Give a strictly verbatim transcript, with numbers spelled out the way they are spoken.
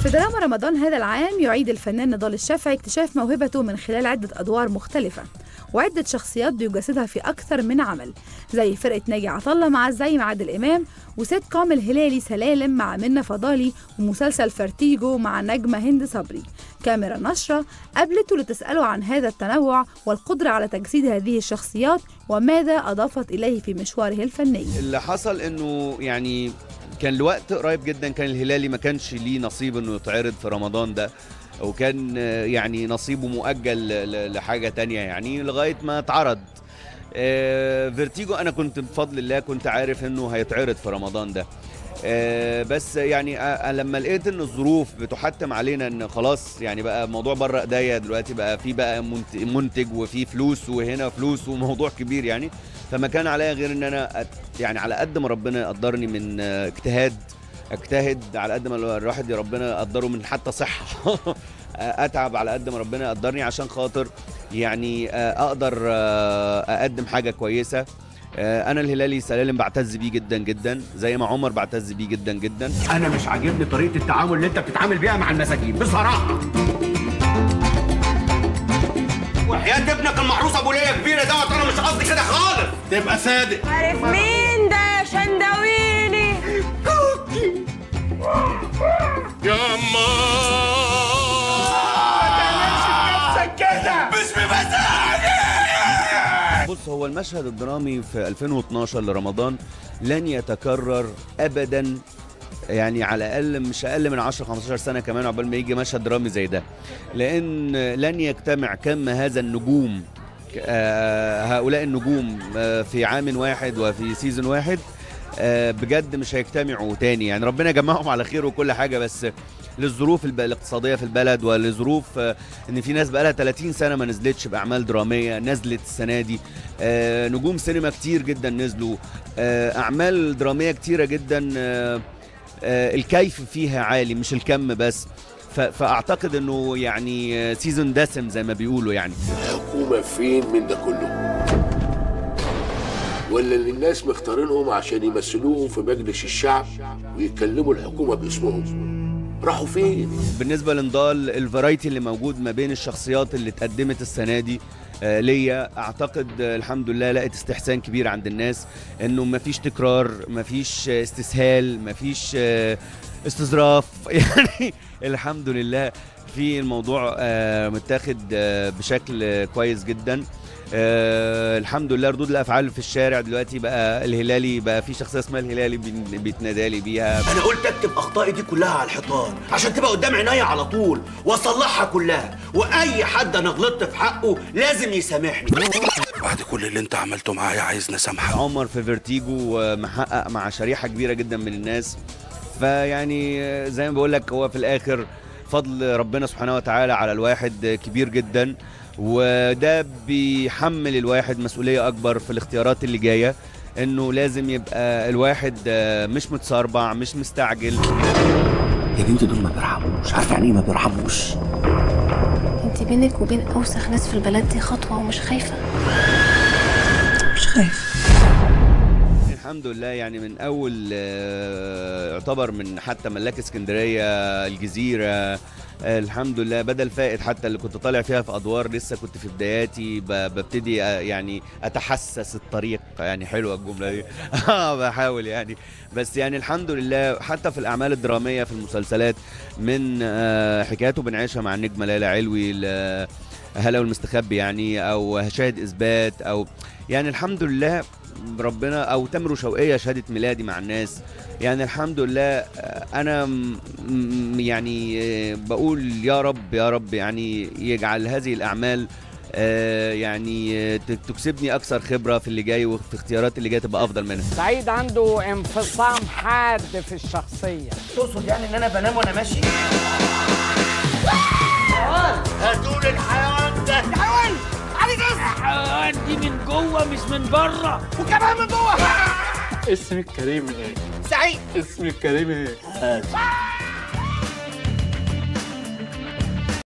في دراما رمضان هذا العام يعيد الفنان نضال الشافعي اكتشاف موهبته من خلال عدة أدوار مختلفة وعدة شخصيات بيجسدها في أكثر من عمل، زي فرقة ناجي عطا الله مع الزعيم عادل إمام، وسيت كوم الهلالي سلالم مع منة فضالي، ومسلسل فرتيجو مع نجمة هند صبري. كاميرا نشرة قابلته لتسأله عن هذا التنوع والقدرة على تجسيد هذه الشخصيات وماذا أضافت إليه في مشواره الفني. اللي حصل إنه يعني كان الوقت قريب جدا، كان الهلالي ما كانش ليه نصيب إنه يتعرض في رمضان ده، وكان يعني نصيبه مؤجل لحاجة تانية يعني لغاية ما اتعرض. فيرتيجو أنا كنت بفضل الله كنت عارف إنه هيتعرض في رمضان ده، بس يعني لما لقيت إن الظروف بتحتم علينا إن خلاص يعني بقى الموضوع بره إيديا دلوقتي، بقى في بقى منتج وفي فلوس وهنا فلوس وموضوع كبير يعني، فما كان عليا غير إن أنا يعني على قد ما ربنا يقدرني من اجتهاد اجتهد، على قد ما الواحد يا ربنا يقدره من حتى صحة اتعب على قد ما ربنا يقدرني عشان خاطر يعني اقدر اقدم حاجة كويسة. انا الهلالي سلالم بعتز بيه جدا جدا، زي ما عمر بعتز بيه جدا جدا. انا مش عاجبني طريقة التعامل اللي انت بتتعامل بيها مع المساجين بصراحة. وحياة ابنك المحروس ابو ليا كبيرة دوت، انا مش قصدي كده خالص. تبقى صادق. عارف مين ده شندويلي؟ يا أما ما تعملش نفسك كده، مش بمزاجي. بص، هو المشهد الدرامي في ألفين واثناشر لرمضان لن يتكرر أبدا، يعني على الأقل مش أقل من عشرة خمستاشر سنة كمان عقبال ما يجي مشهد درامي زي ده، لأن لن يجتمع كم هذا النجوم، هؤلاء النجوم في عام واحد وفي سيزون واحد بجد مش هيجتمعوا تاني. يعني ربنا يجمعهم على خير وكل حاجة، بس للظروف الاقتصادية في البلد ولظروف ان في ناس بقالها ثلاثين سنة ما نزلتش بأعمال درامية، نزلت السنة دي. نجوم سينما كتير جدا نزلوا، أعمال درامية كتيرة جدا الكيف فيها عالي مش الكم بس، فأعتقد انه يعني سيزون دسم زي ما بيقولوا. يعني الحكومة فين من ده كله؟ ولا اللي الناس مختارينهم عشان يمثلوهم في مجلس الشعب ويتكلموا الحكومة باسمهم راحوا فين؟ بالنسبة لنضال الفرايتي اللي موجود ما بين الشخصيات اللي اتقدمت السنة دي آه ليا، اعتقد آه الحمد لله لقيت استحسان كبير عند الناس، انه مفيش تكرار، مفيش آه استسهال، مفيش آه استظراف يعني الحمد لله في الموضوع آه متاخد آه بشكل كويس جدا. آه الحمد لله ردود الافعال في الشارع دلوقتي بقى الهلالي، بقى في شخصيه اسمها الهلالي بيتنادالي بيها. انا قلت اكتب اخطائي دي كلها على الحيطان عشان تبقى قدام عينيا على طول واصلحها كلها، واي حد انا غلطت في حقه لازم يسامحني. بعد كل اللي انت عملته معايا عايزني اسامحك. عمر في فيرتيجو محقق مع شريحه كبيره جدا من الناس، فيعني زي ما بقول لك هو في الاخر فضل ربنا سبحانه وتعالى على الواحد كبير جدا، وده بيحمل الواحد مسؤولية أكبر في الاختيارات اللي جاية، إنه لازم يبقى الواحد مش متسربع مش مستعجل. يا بنت دول ما بيرحموش، عارفة يعني إيه ما بيرحموش؟ أنت بينك وبين أوسخ ناس في البلد دي خطوة ومش خايفة؟ مش خايف الحمد لله. يعني من أول يعتبر من حتى ملاك اسكندرية، الجزيرة، الحمد لله بدل فائد حتى اللي كنت طالع فيها في ادوار لسه كنت في بداياتي ببتدي يعني اتحسس الطريق، يعني حلوه الجمله دي بحاول يعني، بس يعني الحمد لله حتى في الاعمال الدراميه في المسلسلات من حكاياته بنعيشها مع النجمه ليلى علوي، هلا والمستخبي يعني، او شاهد اثبات، او يعني الحمد لله ربنا، او تامر وشوقية شهادة ميلادي مع الناس، يعني الحمد لله. انا يعني بقول يا رب يا رب يعني يجعل هذه الاعمال يعني تكسبني اكثر خبرة في اللي جاي، وفي اختيارات اللي جايه تبقى افضل منها. سعيد عنده انفصام حاد في الشخصية. تقصد يعني ان انا بنام وانا ماشي؟ هاتولي الحيوان ده. الحيوان عايز الحيوان دي من جوه مش من بره، وكمان من جوه. اسمك كريم ايه؟ سعيد. اسمك كريم ايه؟